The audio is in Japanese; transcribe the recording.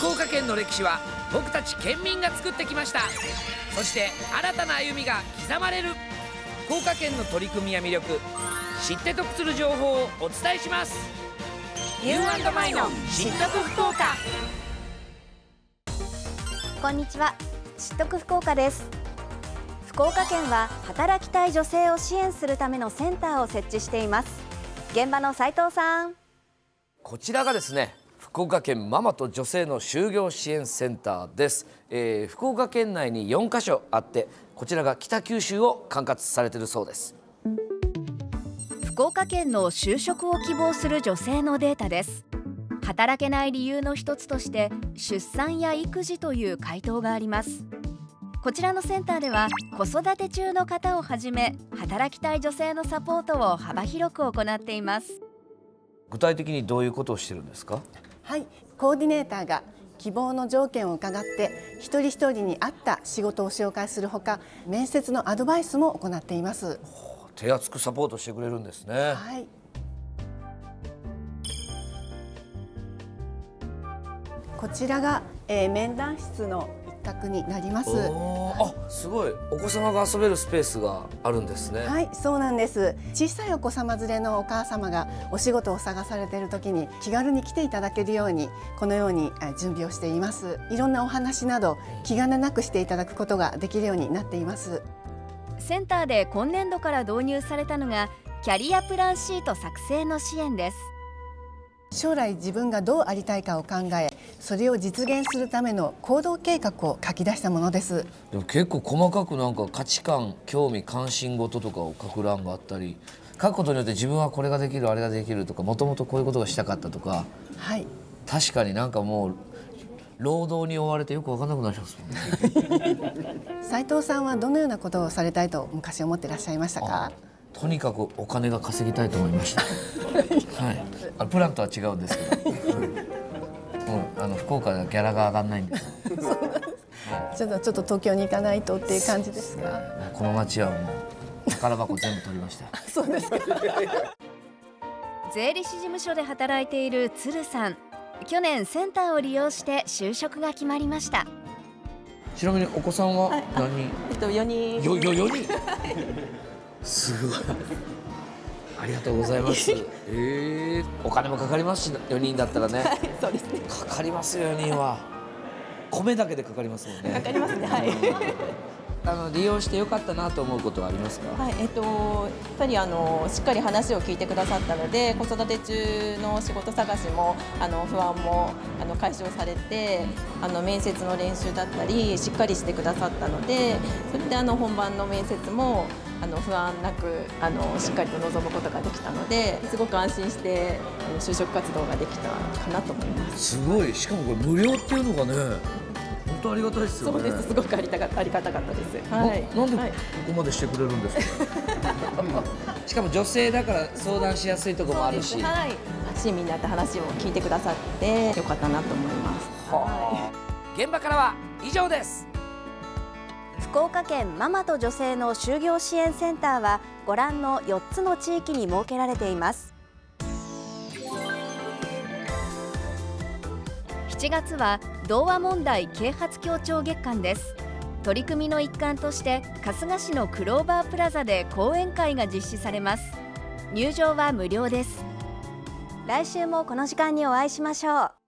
福岡県の歴史は僕たち県民が作ってきました。そして新たな歩みが刻まれる。福岡県の取り組みや魅力、知って得する情報をお伝えします。You&Myの知得福岡。 こんにちは、知得福岡です。福岡県は働きたい女性を支援するためのセンターを設置しています。現場の斉藤さん。 こちらがですね、福岡県ママと女性の就業支援センターです。福岡県内に4カ所あって、こちらが北九州を管轄されているそうです。 福岡県の就職を希望する女性のデータです。働けない理由の一つとして出産や育児という回答があります。こちらのセンターでは子育て中の方をはじめ働きたい女性のサポートを幅広く行っています。 具体的にどういうことをしてるんですか？ はい、コーディネーターが希望の条件を伺って一人一人に合った仕事を紹介するほか、面接のアドバイスも行っています。 手厚くサポートしてくれるんですね。 はい、こちらが、面談室の一角になります。 あ、すごい。お子様が遊べるスペースがあるんですね。 はい、そうなんです。小さいお子様連れのお母様がお仕事を探されている時に気軽に来ていただけるように、このように準備をしています。いろんなお話など気兼ねなくしていただくことができるようになっています。 センターで今年度から導入されたのがキャリアプランシート作成の支援です。 将来自分がどうありたいかを考え、それを実現するための行動計画を書き出したものです。 でも結構細かくなんか価値観、興味、関心事とかを書く欄があったり、書くことによって自分はこれができる、あれができるとか、もともとこういうことがしたかったとか、 はい、 確かになんかもう労働に追われてよく分かんなくなりますもんね。 斉藤さんはどのようなことをされたいと昔思っていらっしゃいましたか？ とにかくお金が稼ぎたいと思いました。はい、プランとは違うんですけど、もう福岡ではギャラが上がらないんです。 ちょっと東京に行かないとっていう感じですか？ この町はもう宝箱全部取りました。 そうですか。 税理士事務所で働いている鶴さん。去年センターを利用して就職が決まりました。 ちなみにお子さんは何人 4人。 4人。すごい。ありがとうございます。お金もかかりますし、4人だったらね。 そうですね。 かかりますよ、4人は。米だけでかかりますもんね。 かかりますね。はい。 利用してよかったなと思うことはありますか？ はい、やっぱりしっかり話を聞いてくださったので、子育て中の仕事探しも不安も解消されて、面接の練習だったりしっかりしてくださったので、それで本番の面接も不安なくしっかりと臨むことができたので、すごく安心して就職活動ができたかなと思います。 すごい。しかもこれ無料っていうのがね、本当ありがたいですよね。 そうです。すごくありがたかったです。はい。 なんでここまでしてくれるんですか？しかも女性だから相談しやすいところもあるし、 はい、親身になって話を聞いてくださってよかったなと思います。はい。 現場からは以上です。 福岡県ママと女性の就業支援センターはご覧の4つの地域に設けられています。7月は童話問題啓発協調月間です。取り組みの一環として春日市のクローバープラザで講演会が実施されます。入場は無料です。来週もこの時間にお会いしましょう。